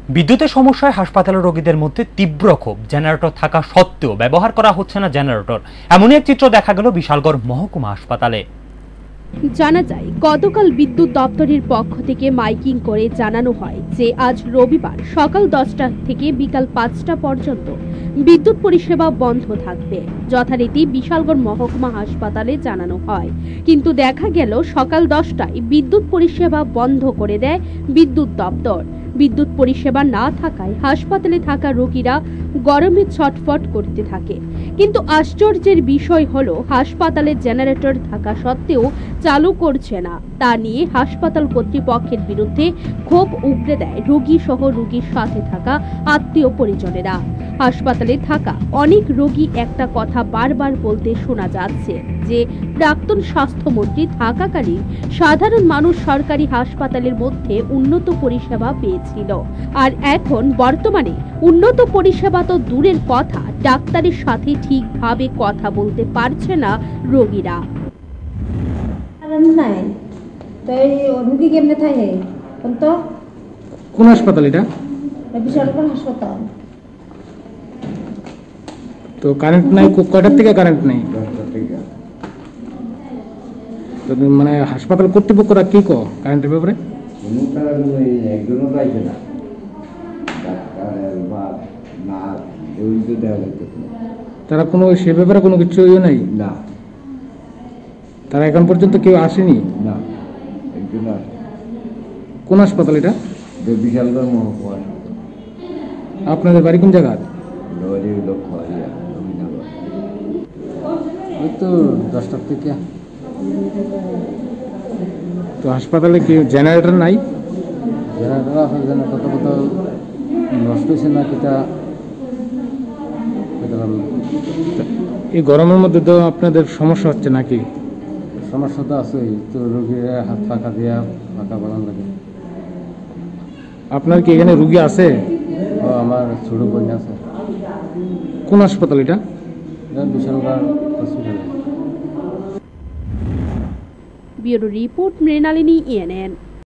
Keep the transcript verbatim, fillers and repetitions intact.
বিদ্যুতের সমস্যায় হাসপাতালের রোগীদের মধ্যে তীব্র ক্ষোভ। জেনারেটর থাকা সত্ত্বেও ব্যবহার করা হচ্ছে না জেনারেটর। এমনই এক চিত্র দেখা গেল বিশালগড় মহকুমা হাসপাতালে। জানা যায়, গতকাল বিদ্যুৎ দপ্তরের পক্ষ থেকে মাইকিং করে জানানো হয় যে আজ রবিবার সকাল দশটা থেকে বিকাল পাঁচটা পর্যন্ত বিদ্যুৎ পরিষেবা বন্ধ থাকবে। যথারীতি বিশালগড় মহকুমা হাসপাতালে জানানো হয়, কিন্তু দেখা গেল সকাল দশটায় বিদ্যুৎ পরিষেবা বন্ধ করে দেয় বিদ্যুৎ দপ্তর। বিদ্যুৎ পরিষেবা না থাকায় হাসপাতালে থাকা রোগীরা গরমে ছটফট করতে থাকে। কিন্তু আশ্চর্যের বিষয় হলো, হাসপাতালে জেনারেটর থাকা সত্ত্বেও চালু করছে না। তা নিয়ে হাসপাতাল কর্তৃপক্ষের বিরুদ্ধে ক্ষোভ উগরে দেয় রোগী সহ রোগীর সাথে থাকা আত্মীয় পরিজনেরা। হাসপাতালে থাকা অনেক রোগী একটা কথা বারবার বলতে শোনা যাচ্ছে যে প্রাক্তন স্বাস্থ্যমন্ত্রী থাকাকালীন সাধারণ মানুষ সরকারি হাসপাতালের মধ্যে উন্নত পরিষেবা পেয়েছিল, আর এখন বর্তমানে উন্নত পরিষেবা তো দূরের কথা, ডাক্তারের সাথে ঠিকভাবে কথা বলতে পারছে না রোগীরা। কোন হাসপাতাল এটা? বিশালগড় হাসপাতাল। তো কারেন্ট নাই, কয়টার থেকে কারেন্ট নেই? তো মানে হাসপাতাল কর্তৃপক্ষরা কি কো কারেন্টের ব্যাপারে? তারা কোনো সে ব্যাপারে কোনো কিছু নাই না। তারা এখন পর্যন্ত কেউ আসেনি না। কোন হাসপাতাল এটা? বিশালগড় মহকুমা। আপনাদের বাড়ি কোন জায়গা? ওই তো দশটার থেকে। তো হাসপাতালে কি জেনারেটর নাই? জেনারেটর আছে, জেনারেটর কত কত নষ্ট হয়েছে না কিটা। এই গরমের মধ্যে তো আপনাদের সমস্যা হচ্ছে নাকি? সমস্যা তো আছেই, তো রোগীরা হাত ফাঁকা দিয়া ফাঁকা বানান লাগে। আপনার কি এখানে রুগী আছে? ও আমার ছোট বোন আছে। কোন হাসপাতাল এটা? Bishalgarh hospital. Bureau report, Mrinalini, ENN.